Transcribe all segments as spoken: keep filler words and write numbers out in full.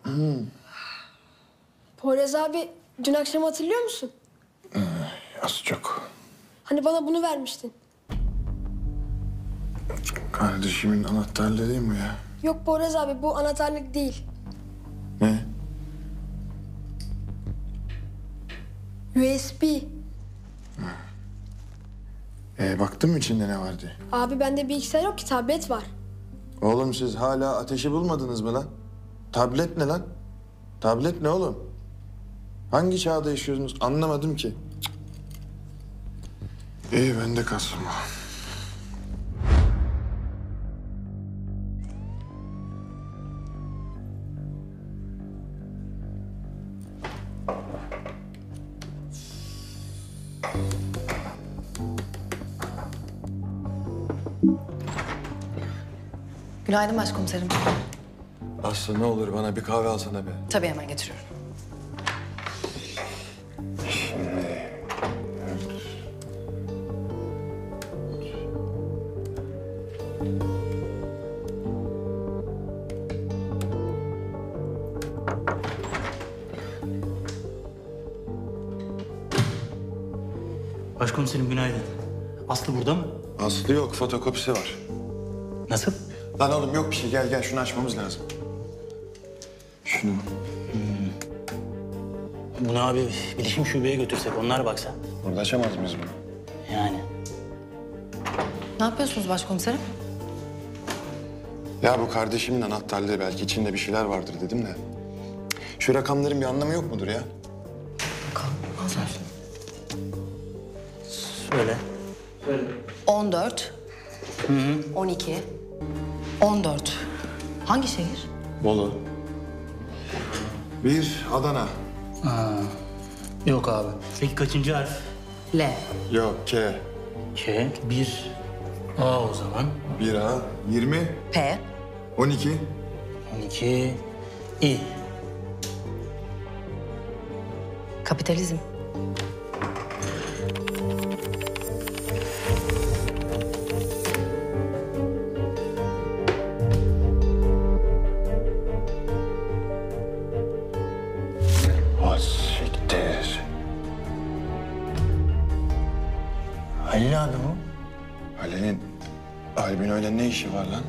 Hmm. Poyraz abi dün akşam hatırlıyor musun? Ee, az çok. Hani bana bunu vermiştin. Kardeşimin anahtarları değil mi ya? Yok Poyraz abi bu anahtarlık değil. Ne? U S B. Ee, baktın mı içinde ne var diye? Abi bende bilgisayar yok ki tablet var. Oğlum siz hala ateşi bulmadınız mı lan? Tablet ne lan? Tablet ne oğlum? Hangi çağda yaşıyorsunuz anlamadım ki. Cık. İyi ben de kalsın bu. Günaydın başkomiserim. Aslı ne olur bana bir kahve alsana be. Tabii hemen getiriyorum. Başkomiserim günaydın. Aslı burada mı? Aslı yok fotokopisi var. Nasıl? Lan oğlum yok bir şey gel gel şunu açmamız lazım. Şunu. Bunu abi bilişim şubeye götürsek onlar baksa. Burada açamaz mıyız bunu? Yani. Ne yapıyorsunuz başkomiserim? Ya bu kardeşimin anahtarlığı belki içinde bir şeyler vardır dedim de. Şu rakamların bir anlamı yok mudur ya? Bakalım. Al sen şunu. Söyle. on dört. on iki. on dört. Hangi şehir? Bolu. Bir Adana. Yok abi. Peki kaçıncı harf? L. Yok K. K. Bir. A o zaman. Bir A. Yirmi. P. On iki. On iki. İ. Kapitalizm. O siktir. Halil abi bu. Halil'in albinoyla ne işi var lan?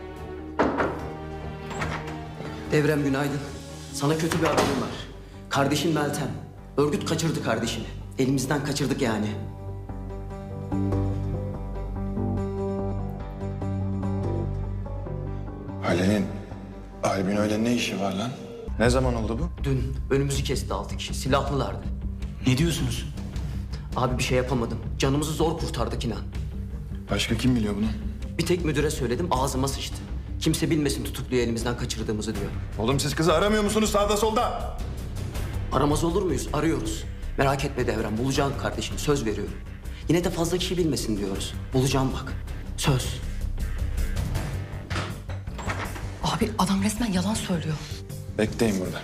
Devrem günaydın. Sana kötü bir haberim var. Kardeşin Meltem. Örgüt kaçırdı kardeşini. Elimizden kaçırdık yani. Halil'in albinoyla ne işi var lan? Ne zaman oldu bu? Dün önümüzü kesti altı kişi. Silahlılardı. Ne diyorsunuz? Abi bir şey yapamadım. Canımızı zor kurtardık inan. Başka kim biliyor bunu? Bir tek müdüre söyledim ağzıma sıçtı. Kimse bilmesin tutukluyu elimizden kaçırdığımızı diyor. Oğlum siz kızı aramıyor musunuz sağda solda? Aramaz olur muyuz? Arıyoruz. Merak etme Devrem. Bulacağım kardeşim. Söz veriyorum. Yine de fazla kişi bilmesin diyoruz. Bulacağım bak. Söz. Abi adam resmen yalan söylüyor. Bekleyin burada.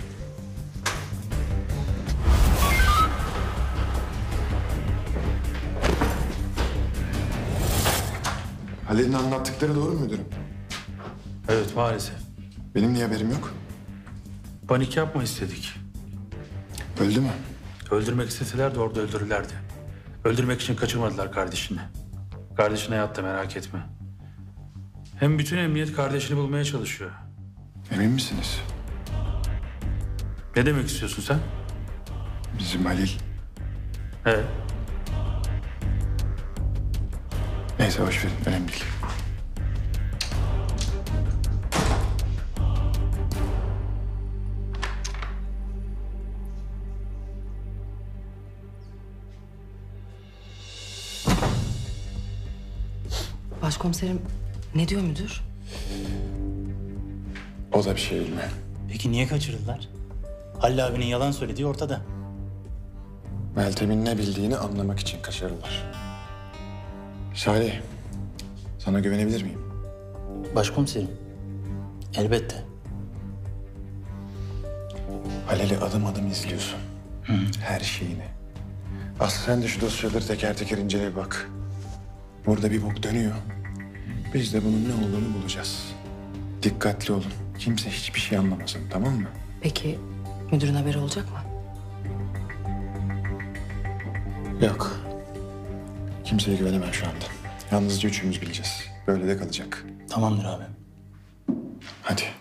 Halil'in anlattıkları doğru mu müdürüm? Evet maalesef. Benim niye haberim yok? Panik yapma istedik. Öldü mü? Öldürmek isteseler de orada öldürürlerdi. Öldürmek için kaçırmadılar kardeşini. Kardeşin hayatta merak etme. Hem bütün emniyet kardeşini bulmaya çalışıyor. Emin misiniz? Ne demek istiyorsun sen? Bizim Halil. Evet. Neyse boş verin önemli değil. Başkomiserim ne diyor müdür? O da bir şey bilmiyor. Peki niye kaçırdılar? Halil abinin yalan söylediği ortada. Meltem'in ne bildiğini anlamak için kaçırırlar. Salih, sana güvenebilir miyim? Başkomiserim. Elbette. Halil'i adım adım izliyorsun. Her şeyini. Aslı sen de şu dosyaları teker teker incele bir bak. Burada bir bok dönüyor. Biz de bunun ne olduğunu bulacağız. Dikkatli olun. Kimse hiçbir şey anlamasın, tamam mı? Peki müdürün haberi olacak mı? Yok. Kimseye güvenemem şu anda. Yalnızca üçümüz bileceğiz. Böyle de kalacak. Tamamdır abi. Hadi.